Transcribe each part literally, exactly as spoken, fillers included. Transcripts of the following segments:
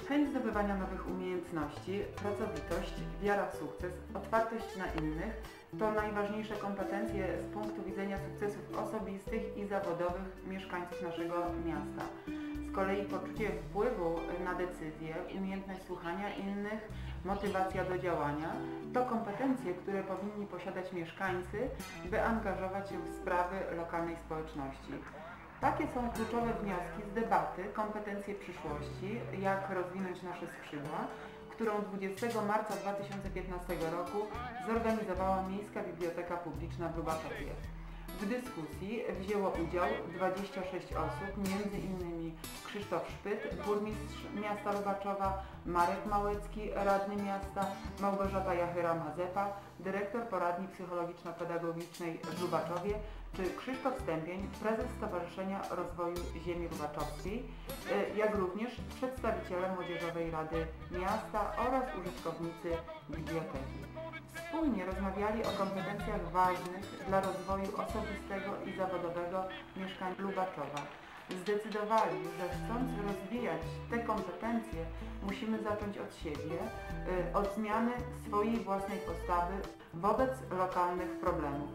Chęć zdobywania nowych umiejętności, pracowitość, wiara w sukces, otwartość na innych to najważniejsze kompetencje z punktu widzenia sukcesów osobistych i zawodowych mieszkańców naszego miasta. Z kolei poczucie wpływu na decyzje, umiejętność słuchania innych, motywacja do działania to kompetencje, które powinni posiadać mieszkańcy, by angażować się w sprawy lokalnej społeczności. Takie są kluczowe wnioski z debaty Kompetencje przyszłości, jak rozwinąć nasze skrzydła, którą dwudziestego marca dwa tysiące piętnastego roku zorganizowała Miejska Biblioteka Publiczna w Lubaczowie. W dyskusji wzięło udział dwadzieścia sześć osób, między innymi Krzysztof Szpyt, burmistrz miasta Lubaczowa, Marek Małecki, radny miasta, Małgorzata Jachyra-Mazepa, dyrektor poradni psychologiczno-pedagogicznej w Lubaczowie, czy Krzysztof Stępień, prezes Stowarzyszenia Rozwoju Ziemi Lubaczowskiej, jak również przedstawiciele Młodzieżowej Rady Miasta oraz użytkownicy biblioteki. Wspólnie rozmawiali o kompetencjach ważnych dla rozwoju osobistego i zawodowego mieszkańców Lubaczowa. Zdecydowali, że chcąc rozwijać te kompetencje, musimy zacząć od siebie, od zmiany swojej własnej postawy wobec lokalnych problemów.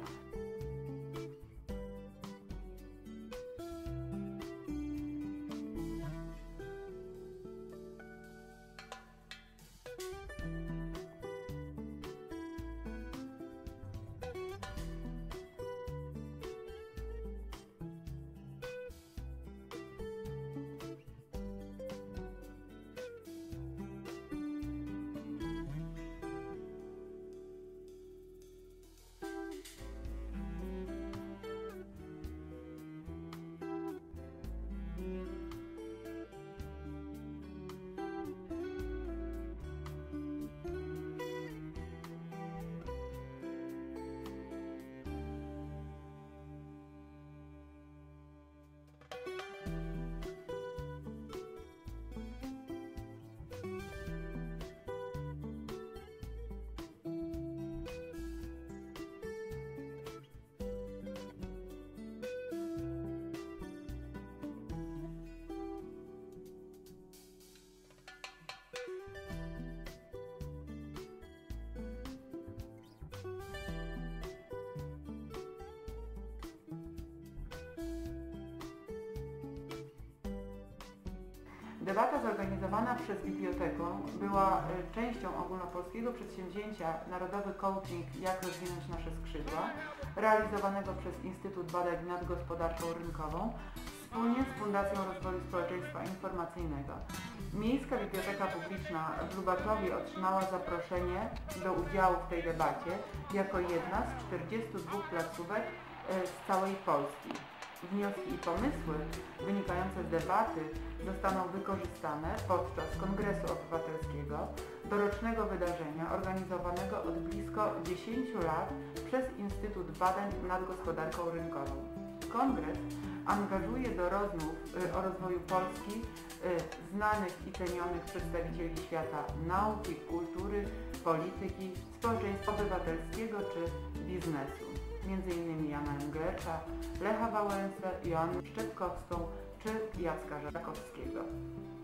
Debata zorganizowana przez bibliotekę była częścią ogólnopolskiego przedsięwzięcia Narodowy Coaching Jak rozwinąć nasze skrzydła, realizowanego przez Instytut Badań nad Gospodarką Rynkową wspólnie z Fundacją Rozwoju Społeczeństwa Informacyjnego. Miejska Biblioteka Publiczna w Lubaczowie otrzymała zaproszenie do udziału w tej debacie jako jedna z czterdziestu dwóch placówek z całej Polski. Wnioski i pomysły wynikające z debaty zostaną wykorzystane podczas Kongresu Obywatelskiego, dorocznego wydarzenia organizowanego od blisko dziesięciu lat przez Instytut Badań nad Gospodarką Rynkową. Kongres angażuje do rozmów o rozwoju Polski znanych i cenionych przedstawicieli świata nauki, kultury, polityki, społeczeństwa obywatelskiego czy biznesu. Między innymi Jana Englerza, Lecha Wałęsę, Joannę Szczepkowską czy Jacka Żakowskiego.